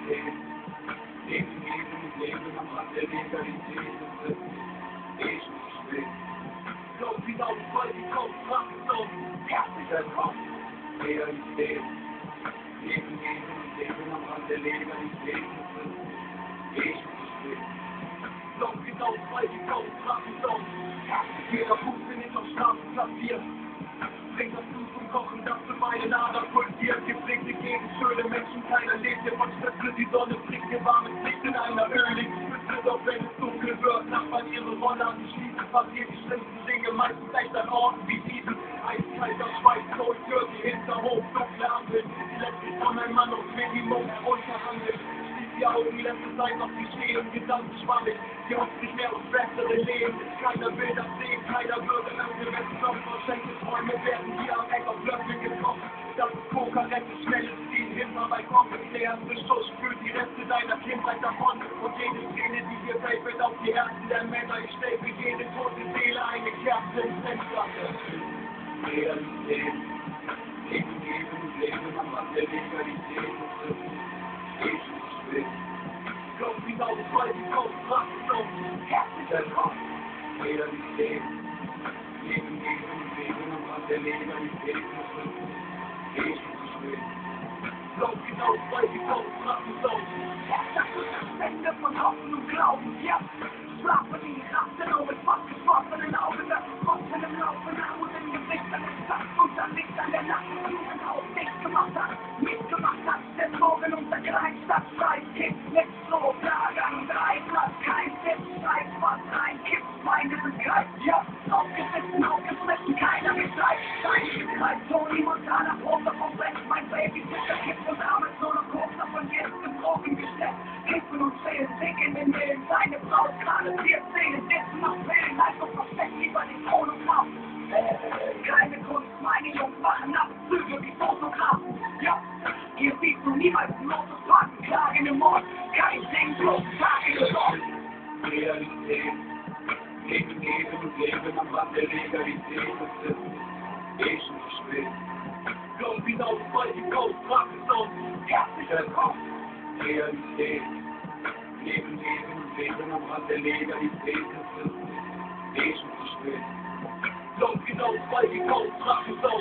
Realität. Leben am Rand der Legalität. Das ist ich still. Glaub wieder auf voll die Kopfkraft. Herzlicher Kopf. Realität. Leben am Rand der Legalität. Das ist ich still. Glaub wieder auf voll die Kopfkraft. Jeder Puste nicht auf Straßen platziert. Bringt das Blut zum Kochen, das für meine Ader pulsiert. Geprägte Gegend, schöne Menschen, keiner lebt hier von Schlüssel. Die Sonne bringt dir warmes Licht in einer öligen Spitze. Doch wenn es dunkel wird, Nachbarn ihre Rolle an die schließen, passiert die schlimmsten Dinge, meistens echt an Orten wie diesen. Eiskalter Schweiß, Cold Dirty, Hinterhof, dunkle Ampeln. Die lässt sich von einem Mann auf Minimum herunterhandeln. Schließt die Augen, lässt es einfach geschehen, Gedanken schwammig. Die hofft nicht mehr aufs bessere Leben. Keiner will das sehen, keiner würde öffnen, wenn es noch verschenkte Träume werden hier am Eck auf Löffel gekocht. Das ist Kokarette, schnelles Ziel, hinter bei Kochen. Der erste Schuss spült die Reste deiner Kindheit davon. Und jede Szene, die hier fällt, wird auf die Herzen der Männer. Ich stell für jede tote Seele eine Kerze ins Fenster. Realität. Leben am Rand der Legalität. Ich will. Glaub wieder auf voll die Kopfkraft. Herzlicher Kopf. Realität. Leben am Rand der Legalität. Ich will. Glaub wieder auf voll die Kopfkraft. Das ist das Ende von Hoffen und Glauben. Ja, schlafen die Ratten nur mit fast geschlossenen Augen. Das ist trotzdem im Laufen, Armut im Gesicht, an den Tag und dann Licht an der Nacht. Blumen auf nichts gemacht hat, mitgemacht hat. Der Morgen unter Kleinstadt schreit, Kind mit so Lagern, drei Blatt, kein Sitz, schreit was reinkippt, Feinde sind greif, ja, aufgeschmissen, keiner betreibt. Stein betreibt, Tony Montana, großer vom Blech, mein Baby, Zucker, kippt und Arme, nur noch kurz davon jetzt gebrochen gesteckt. Kippen und schälen, dick in den Willen, seine Frau gerade 14, sitzen auf Willen, einfach versteckt über die Thron und Kraft. Keine Kunst, meine Jungs machen Abzüge wie Fotografen. Ja, ihr siehst du niemals Lotus parken, klagen im Mord, kein Ding, bloß Tage gesorgt. Realität, Leben am Rand der Legalität, das ist ich will. Glaub wieder auf voll die Kopfkraft, herzlicher Kopf. Realität, Leben am Rand der Legalität, das ist ich will. Glaub wieder auf voll die Kopfkraft,